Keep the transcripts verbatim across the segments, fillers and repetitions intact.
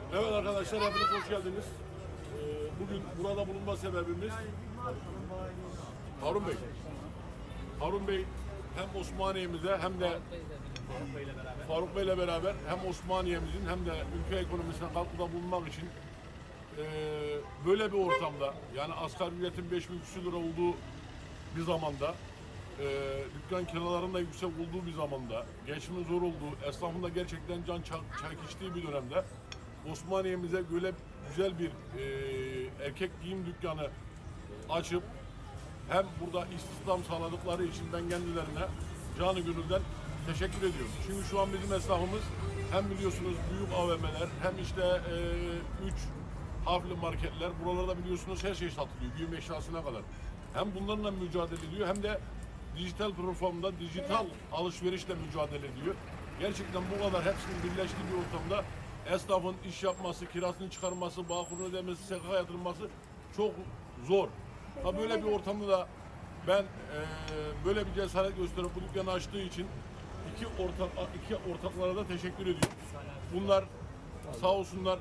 Evet arkadaşlar, hepiniz hoş geldiniz. Ee, bugün burada bulunma sebebimiz Harun Bey. Harun Bey hem Osmaniye'mize hem de Faruk Bey ile beraber hem Osmaniye'mizin hem de ülke ekonomisine katkıda bulunmak için e, böyle bir ortamda, yani asgari ücretin beş bin küsur lira olduğu bir zamanda, e, dükkan kiralarının da yüksek olduğu bir zamanda, geçimin zor olduğu, esnafın da gerçekten can çay içtiği bir dönemde Osmaniye'mize böyle güzel bir e, erkek giyim dükkanı açıp hem burada istihdam sağladıkları için ben kendilerine canı gönülden teşekkür ediyorum. Çünkü şu an bizim esnafımız hem biliyorsunuz büyük A V M'ler hem işte e, üç harfli marketler, buralarda biliyorsunuz her şey satılıyor, giyim eşyasına kadar. Hem bunlarla mücadele ediyor hem de dijital platformda dijital alışverişle mücadele ediyor. Gerçekten bu kadar hepsinin birleştiği bir ortamda esnafın iş yapması, kirasını çıkarması, bağkurunu ödemesi, S G K yatırılması çok zor. Ha böyle bir ortamda da ben e, böyle bir cesaret gösterip bu dükkanı açtığı için iki ortak iki ortaklara da teşekkür ediyorum. Bunlar sağ olsunlar,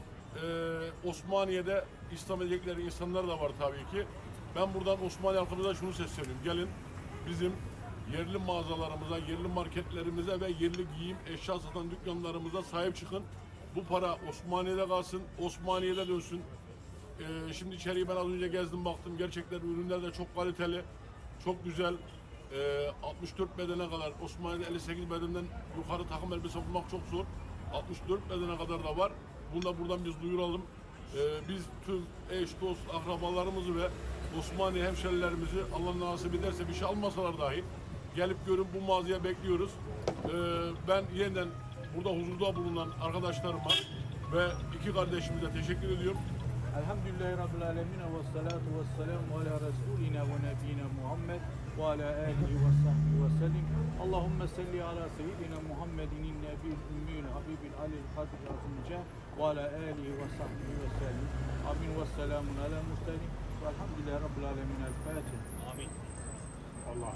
e, Osmaniye'de İslam edecekleri insanlar da var tabii ki. Ben buradan Osmaniye halkımıza şunu sesleniyorum. Gelin bizim yerli mağazalarımıza, yerli marketlerimize ve yerli giyim eşya satan dükkanlarımıza sahip çıkın. Bu para Osmaniye'de kalsın, Osmaniye'de dönsün. Ee, şimdi içeriği ben az önce gezdim, baktım. Gerçekten ürünler de çok kaliteli, çok güzel. Ee, altmış dört bedene kadar, Osmaniye'de elli sekiz bedenden yukarı takım elbise bulmak çok zor. altmış dört bedene kadar da var. Bunu da buradan biz duyuralım. Ee, biz tüm eş, dost, akrabalarımızı ve Osmaniye hemşerilerimizi Allah nasip ederse bir şey almasalar dahi gelip görüp bu mağazaya bekliyoruz. Ee, ben yeniden burada huzurda bulunan arkadaşlarıma ve iki kardeşimize teşekkür ediyorum. Elhamdülillahi Rabbil Alemin ve salatu ve selamu ala Resulina ve Nebina Muhammed ve ala alihi ve sahbihi ve sellim. Allahümme salli ala seyyidina Muhammedin nebiyyil ümmiyil habibil alil kadir azimce ve ala alihi ve sahbihi ve sellim. Amin ve selamun ala muhtarim ve elhamdülillahi Rabbil Alemin. El Fatiha. Amin. Allah.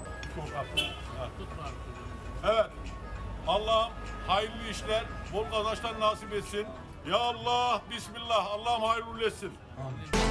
Evet. Allah'ım hayırlı işler, bol kazançlar nasip etsin. Ya Allah, Bismillah. Allah'ım hayırlı etsin. Amin.